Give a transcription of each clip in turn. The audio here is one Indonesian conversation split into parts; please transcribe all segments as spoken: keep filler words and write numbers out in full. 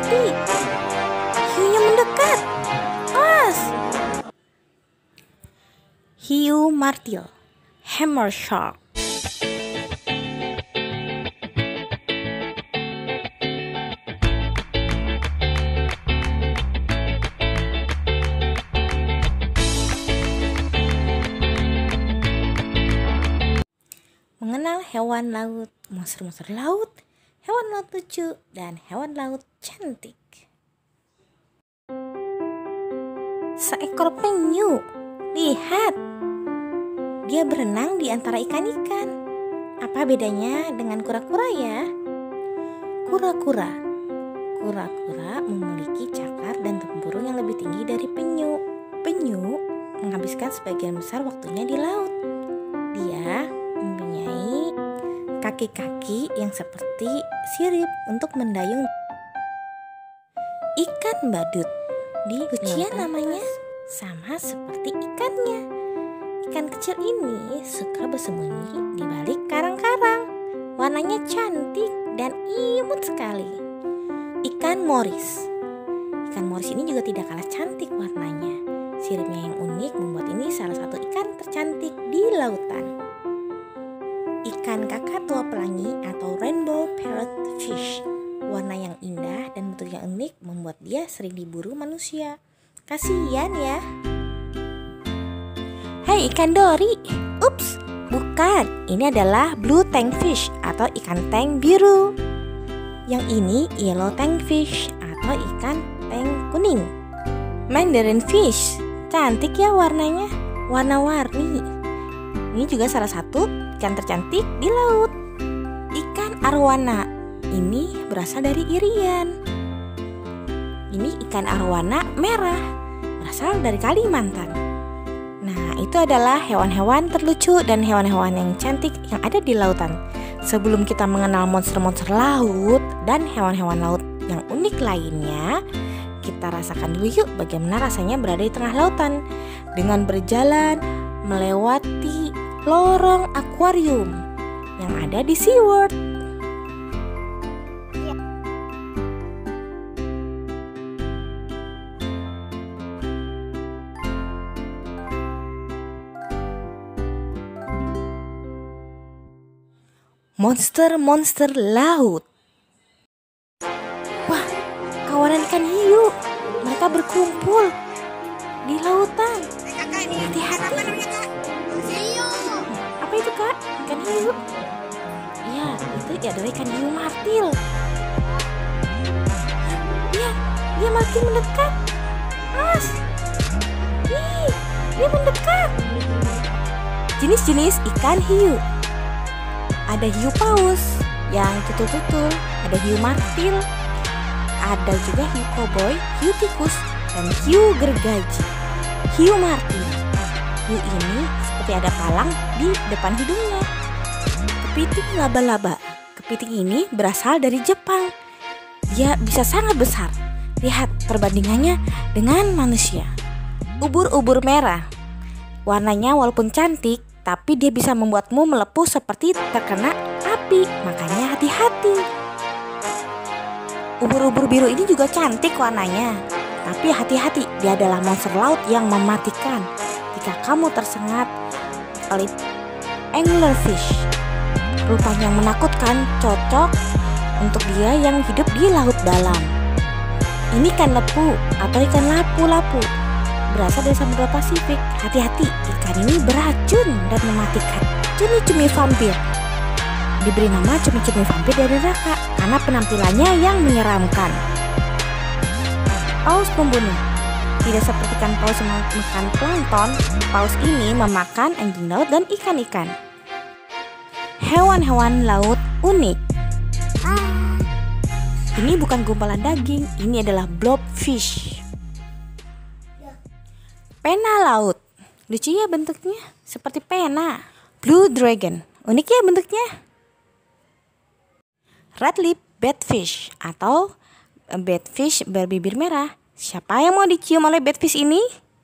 hati-hati. Hiunya mendekat. Awas. Hiu martil, hammer shark. Mengenal hewan laut, monster-monster laut, hewan laut lucu, dan hewan laut cantik. Seekor penyu, lihat, dia berenang di antara ikan-ikan. Apa bedanya dengan kura-kura ya? Kura-kura, kura-kura memiliki cakar dan tempurung yang lebih tinggi dari penyu. Penyu menghabiskan sebagian besar waktunya di laut. Dia mempunyai kaki-kaki yang seperti sirip untuk mendayung. Ikan badut di Lucia namanya sama seperti ikannya. Ikan kecil ini suka bersembunyi di balik karang-karang. Warnanya cantik dan imut sekali. Ikan moris. Ikan moris ini juga tidak kalah cantik warnanya. Siripnya yang unik membuat ini salah satu ikan tercantik di lautan. Ikan kakatua pelangi atau rainbow parrot fish. Warna yang indah dan bentuk yang unik membuat dia sering diburu manusia. Kasihan ya. Hai ikan dori. Ups, bukan. Ini adalah blue tank fish atau ikan tank biru. Yang ini yellow tank fish atau ikan tank kuning. Mandarin fish. Cantik ya warnanya. Warna-warni. Ini juga salah satu ikan tercantik di laut. Ikan arwana. Ini berasal dari Irian. Ini ikan arwana merah, berasal dari Kalimantan. Nah, itu adalah hewan-hewan terlucu dan hewan-hewan yang cantik yang ada di lautan. Sebelum kita mengenal monster-monster laut dan hewan-hewan laut yang unik lainnya, kita rasakan dulu yuk bagaimana rasanya berada di tengah lautan dengan berjalan melewati lorong akuarium yang ada di SeaWorld. Monster-monster laut. Wah, kawanan ikan hiu. Mereka berkumpul di lautan. Hati-hati. Apa itu kak? Ikan hiu? Ya, itu adalah ikan hiu martil. Dia, dia makin mendekat. Mas, ih, dia mendekat. Jenis-jenis ikan hiu. Ada hiu paus yang tutul-tutul, ada hiu martil, ada juga hiu koboi, hiu tikus, dan hiu gergaji. Hiu martil, hiu ini seperti ada palang di depan hidungnya. Kepiting laba-laba, kepiting ini berasal dari Jepang. Dia bisa sangat besar. Lihat perbandingannya dengan manusia. Ubur-ubur merah, warnanya walaupun cantik, tapi dia bisa membuatmu melepuh seperti terkena api. Makanya hati-hati. Ubur-ubur biru ini juga cantik warnanya. Tapi hati-hati, dia adalah monster laut yang mematikan jika kamu tersengat oleh anglerfish. Rupanya yang menakutkan, cocok untuk dia yang hidup di laut dalam. Ini ikan lepu atau ikan lapu-lapu, berasal dari Samudra Pasifik. Hati-hati, ikan ini beracun dan mematikan. Cumi-cumi vampir diberi nama cumi-cumi vampir dari neraka karena penampilannya yang menyeramkan. Paus pembunuh. Tidak seperti ikan paus yang makan plankton, paus ini memakan anjing laut dan ikan-ikan. Hewan-hewan laut unik. Ini bukan gumpalan daging, ini adalah blobfish. Pena laut. Lucu ya bentuknya, seperti pena. Blue dragon. Unik ya bentuknya. Red lip batfish atau batfish berbibir merah. Siapa yang mau dicium oleh batfish ini?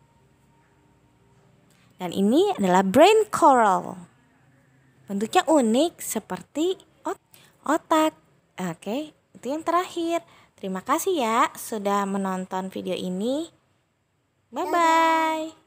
Dan ini adalah brain coral. Bentuknya unik seperti ot otak. Oke, itu yang terakhir. Terima kasih ya sudah menonton video ini. Bye-bye.